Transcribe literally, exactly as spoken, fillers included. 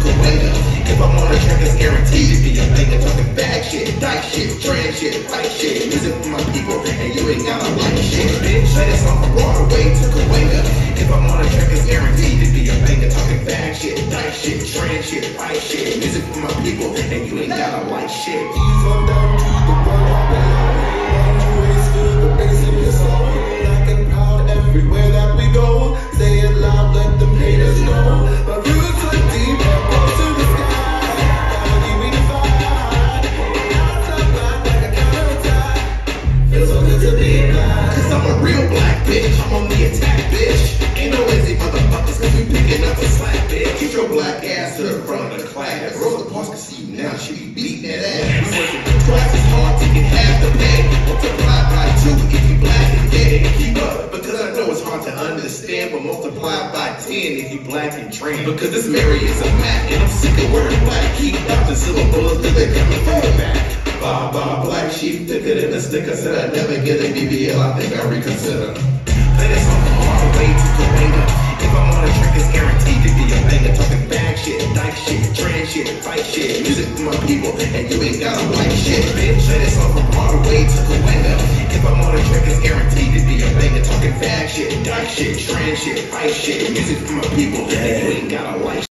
Kuwaiter. If I'm on a track, it's guaranteed to be a banger. Talking bad shit, dyke shit, trans shit, fight shit. Music for my people, and you ain't gotta like shit, bitch. Play this song from Rivalry to Kuwaiter. If I'm on a track, it's guaranteed to be a banger. Talking bad shit, dyke shit, trans shit, fight shit. Music for my people, and you ain't gotta like shit. From down to the world, always feel the bass in your soul. Black and proud everywhere that we go. Say it loud, let them haters know. My roots are deep, up to the sky. Melody we defy. Outside blind like a counterattack. Feels so good to be black. Cause I'm a real black bitch, I'm on the attack, bitch. Ain't no lazy motherfuckers, cause we picking up the slack, bitch. Keep your black ass to the front of the class. Rosa Parks can see you now, she be beating that ass. We working twice as hard to get half the pay. Multiply by two if you black and gay. Keep up, because I know it's hard to understand, but multiply by ten if you black and trans. Because this Mary is a Mac, and I'm sick of wearing black. Keep up the syllables till they coming from the back. Bah, bah, black sheep, thicker than a sticker. Said I'd never get a B B L, I think I reconsider. Play this song from all the way to Kuwaiter. If I'm on a track, it's guaranteed to be a banger. Talking bad shit, dyke shit, trans shit, fight shit. Music for my people, and you ain't gotta like shit, bitch. Play this song from all the way to Kuwaiter. If I'm on a track, it's guaranteed to be a banger. Talking bad shit, dyke shit, trans shit, fight shit. Music for my people, and you ain't gotta like shit.